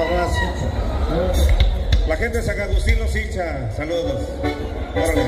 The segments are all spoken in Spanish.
nada más. La gente de San Agustín los hincha, saludos. Órale.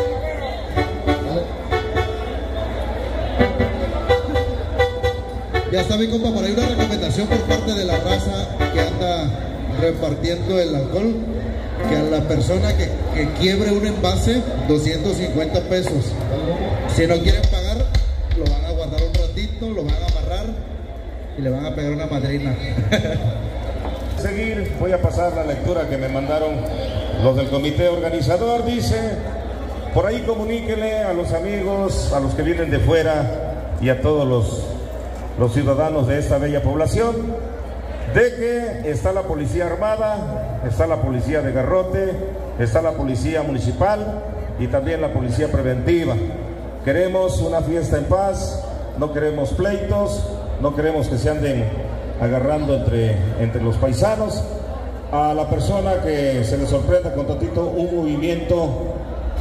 Ya está mi compa, por ahí una recomendación por parte de la raza que anda repartiendo el alcohol, que a la persona que quiebre un envase, 250 pesos. Si no quieren pagar, lo van a guardar un ratito, lo van a amarrar y le van a pegar una madrina. Seguir, voy a pasar la lectura que me mandaron los del comité organizador. Dice, por ahí comuníquele a los amigos, a los que vienen de fuera y a todos los ciudadanos de esta bella población, de que está la policía armada, está la policía de garrote, está la policía municipal y también la policía preventiva. Queremos una fiesta en paz, no queremos pleitos, no queremos que se anden agarrando entre los paisanos. A la persona que se le sorprenda con tantito un movimiento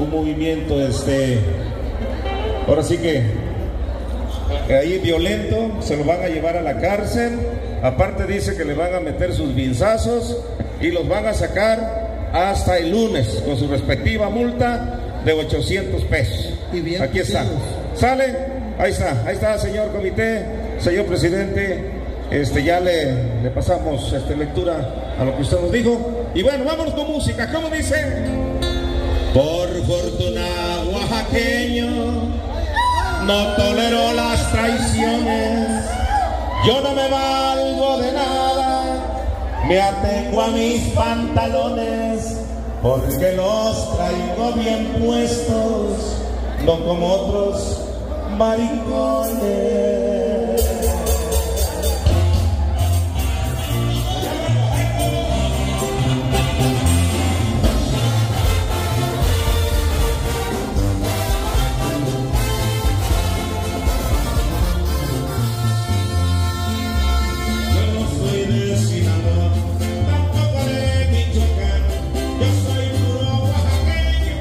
ahora sí que ahí violento, se lo van a llevar a la cárcel. Aparte dice que le van a meter sus vinzazos y los van a sacar hasta el lunes con su respectiva multa de 800 pesos. Aquí está. ¿Sale? Ahí está, señor comité, señor presidente. Ya le pasamos lectura a lo que usted nos dijo. Y bueno, vámonos con música. ¿Cómo dice? Por fortuna oaxaqueño, no tolero las traiciones. Yo no me valgo de nada, me atengo a mis pantalones, porque los traigo bien puestos, no como otros maricones.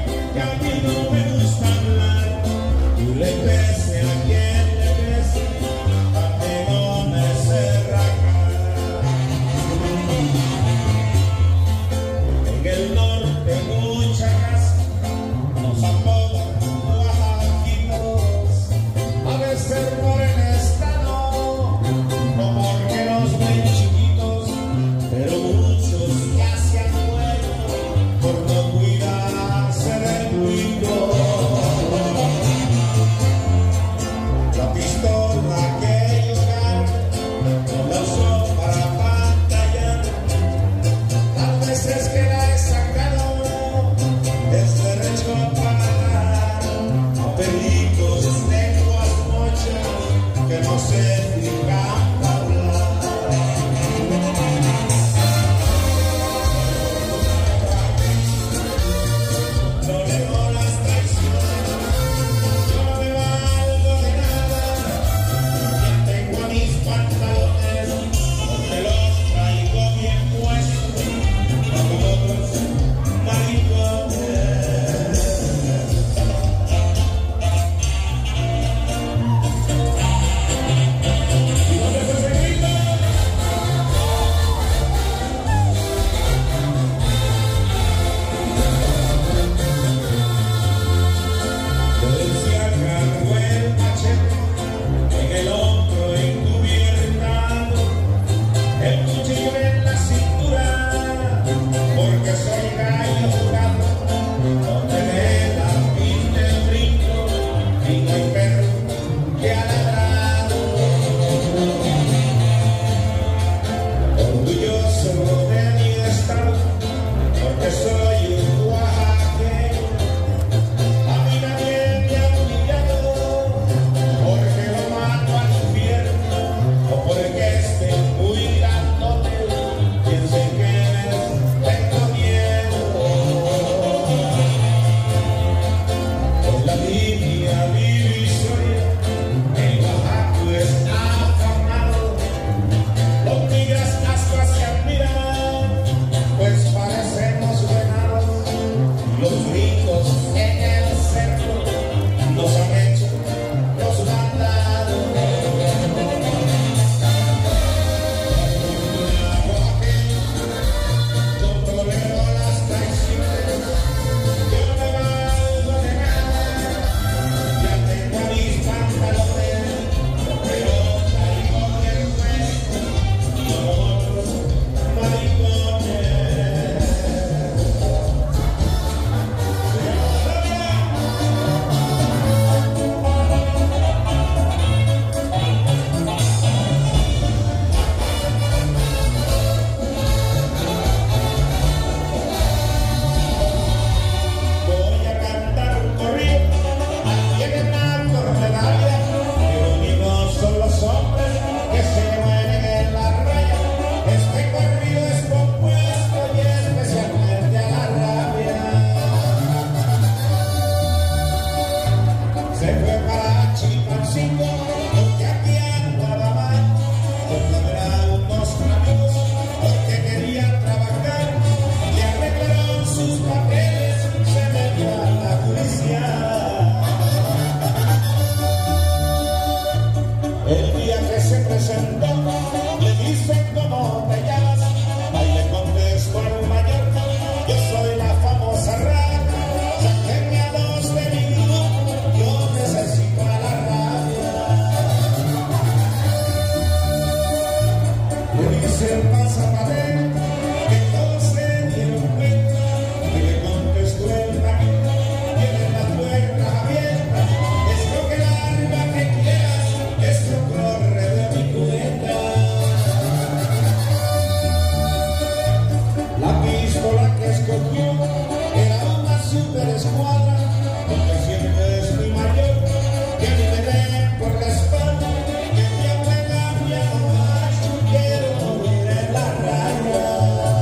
Le pese a quien le pese, La pistola que escogió era una super escuadra, porque siempre es mi mayor, que me dé por la espalda, que me abuela ya no más, quiero morir en la raya.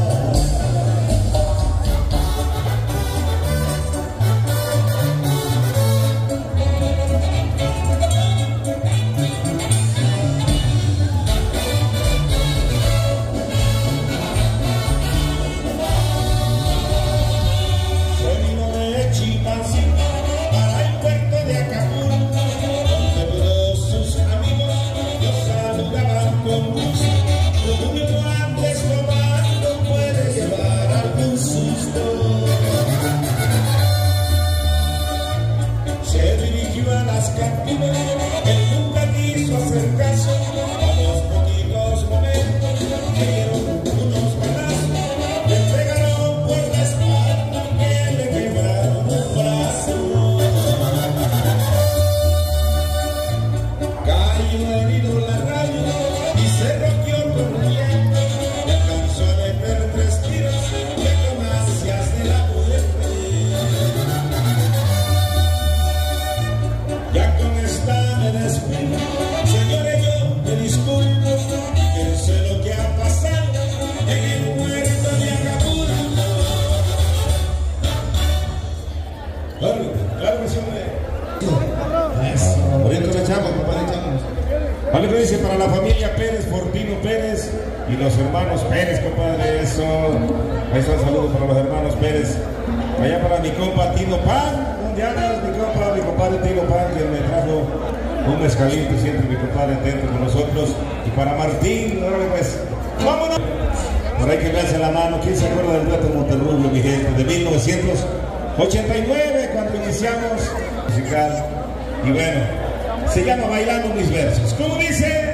Se dirigió a las cantinas, él nunca quiso hacer caso, a los poquitos momentos le dieron unos pedazos, le pegaron por la espalda y le quebraron un brazo. Cayó herido la radio y se rompió corriendo, le alcanzó a meter 3 tiros de comacias de la muerte. Ya con esta me despido, señores, yo me disculpo, que sé lo que ha pasado en el puerto de Acapulco. Claro que sí, hombre. Ahorita le echamos, compadre, echamos. Vale, que dice para la familia Pérez, Fortino Pérez y los hermanos Pérez, compadre, eso. Ahí está el saludo para los hermanos Pérez. Allá para mi compa Tino Pan. Mi compadre Tino Pan, que me trajo un mezcalito, siempre mi compadre atento con nosotros. Y para Martín, ahora pues, vámonos. Por ahí que me hace la mano. ¿Quién se acuerda del dueto Monterrubio, mi gente? De 1989, cuando iniciamos musical. Y bueno, se llama Bailando Mis Versos. ¿Cómo dice?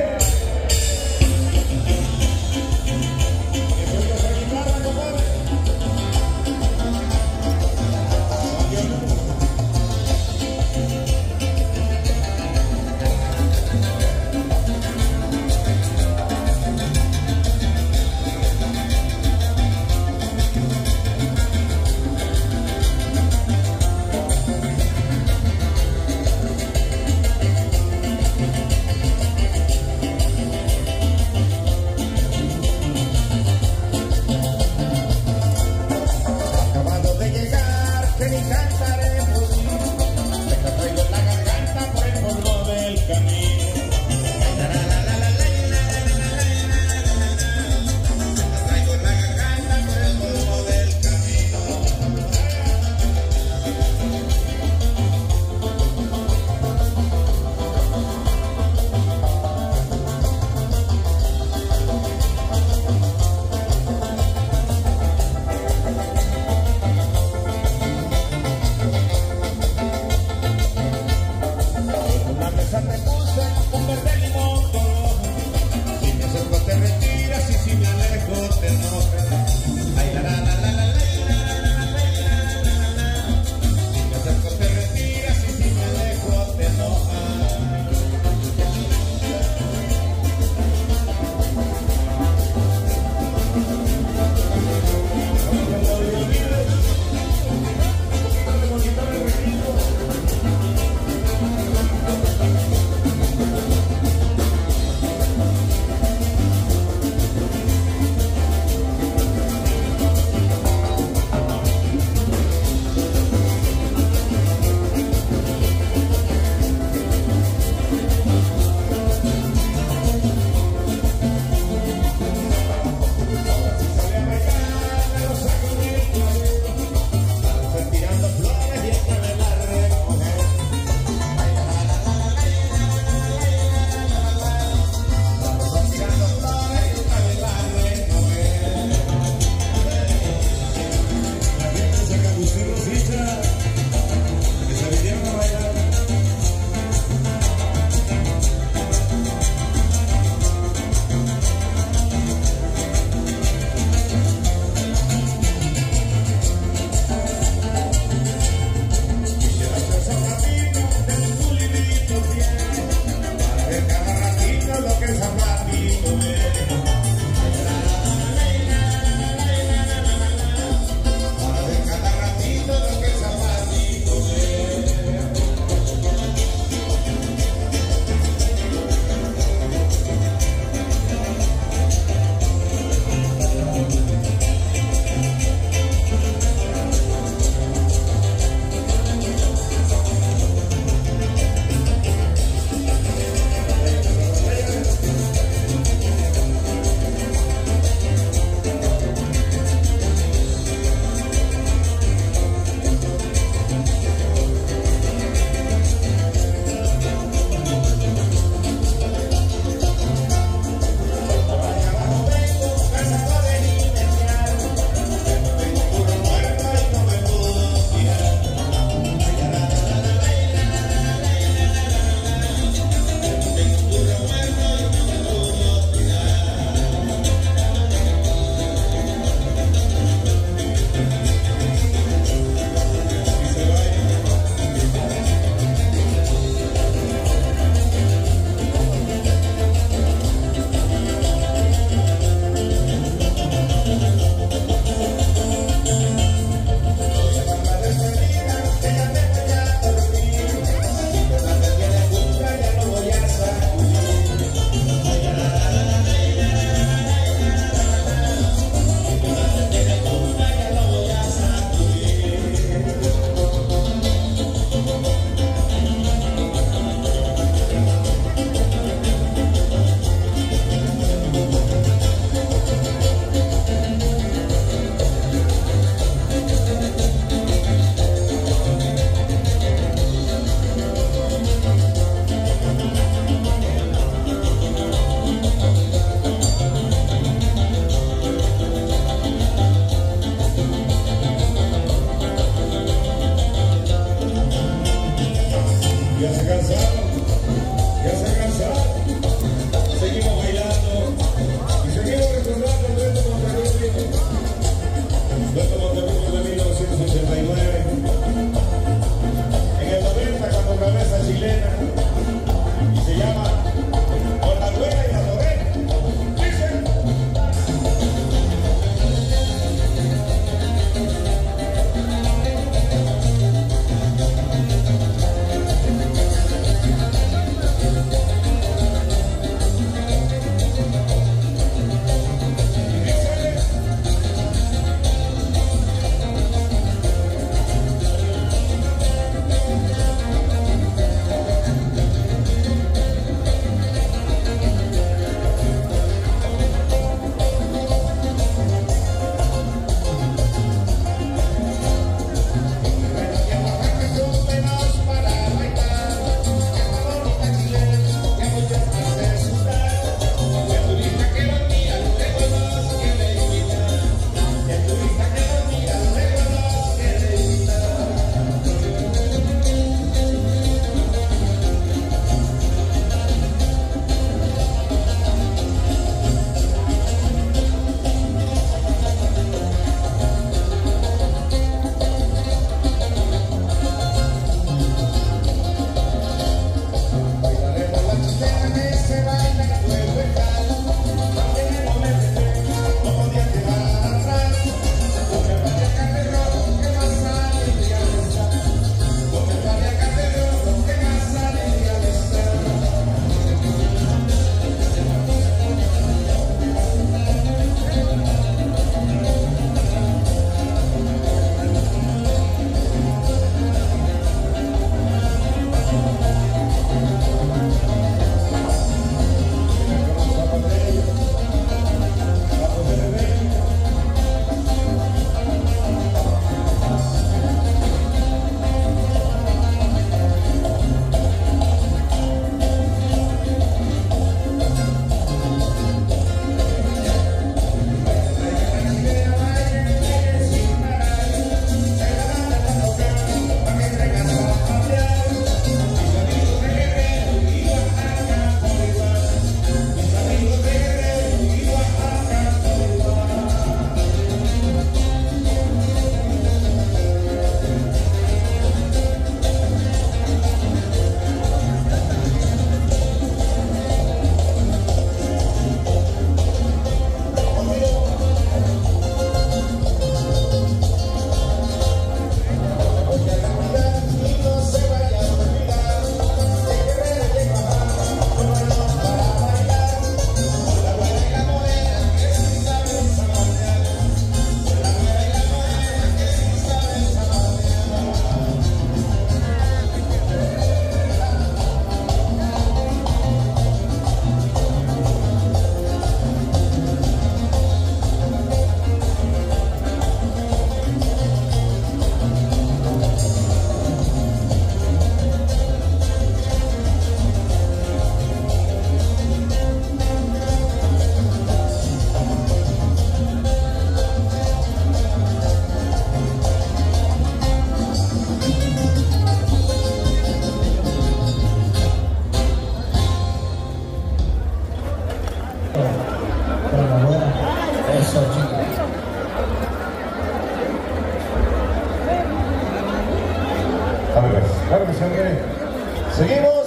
Claro que sí, hombre. Seguimos.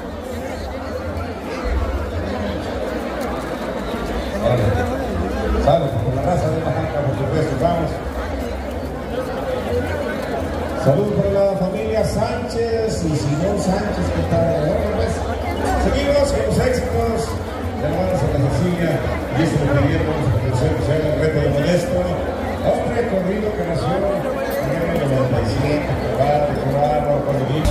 Salud por la raza de Oaxaca, por supuesto, vamos. Salud por la familia Sánchez y Simón Sánchez, que está. Bueno, pues, seguimos con los éxitos de hermanos de la Cecilia, y esto lo pidieron el reto de Modesto, un recorrido que nació en el 97, cuando vino.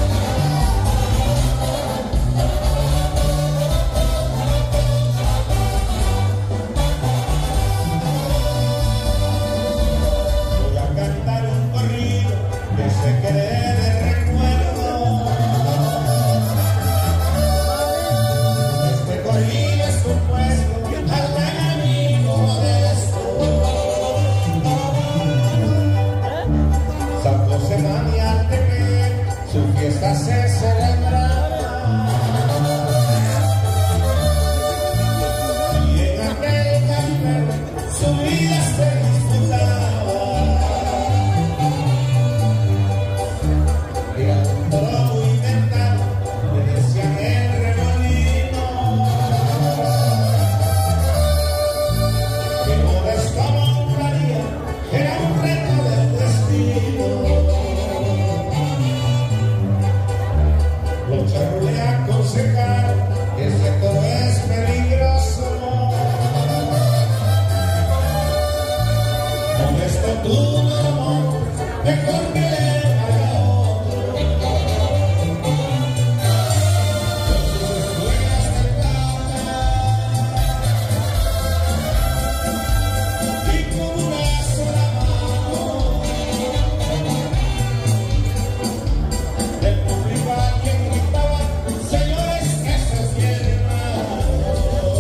Se celebraba y en aquel café su vida se disputaba. Era todo muy mental, le decían el remolino, que Modesto montaría, era un reto del destino. Le aconsejar que ese todo es peligroso. Modesto tú no, mejor que le haga otro. Con sus escuelas de plata y con una sola mano del público a quien gritaba: señores, eso es bien malo.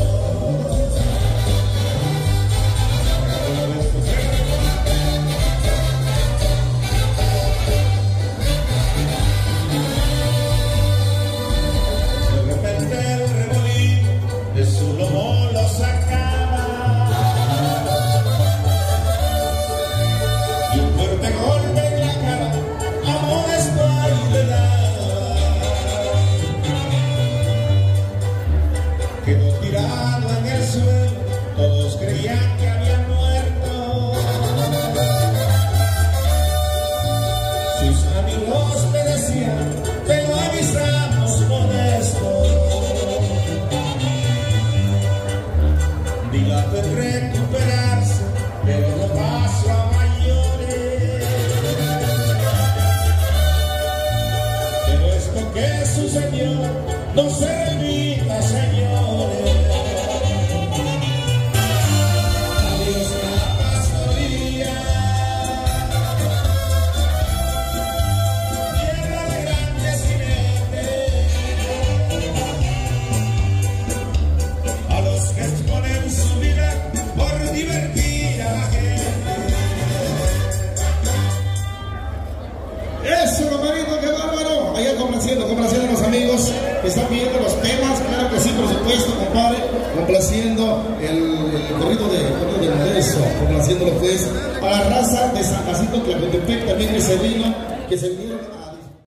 De repente el remolino de su lomo lo sacaba y un fuerte golpe en la cara a Modesto ahí le daba. Quedó tirado en el suelo, todos creían que había muerto. Sus amigos le decían: te lo avisamos, Modesto. Dilata en recuperarse, pero no pasó a mayores. Pero esto que sucedió no se repita, señores. Adiós la pastoría, tierra de grandes jinetes, a los que exponen su vida por divertir a la gente. Eso, hermanito, qué bárbaro. Allá complaciendo a los amigos que están viendo los temas, claro que sí, por supuesto, compadre. Complaciendo el corrido de Modesto, complaciéndolo pues a la raza de San Jacinto Tlacotepec también que se vinieron a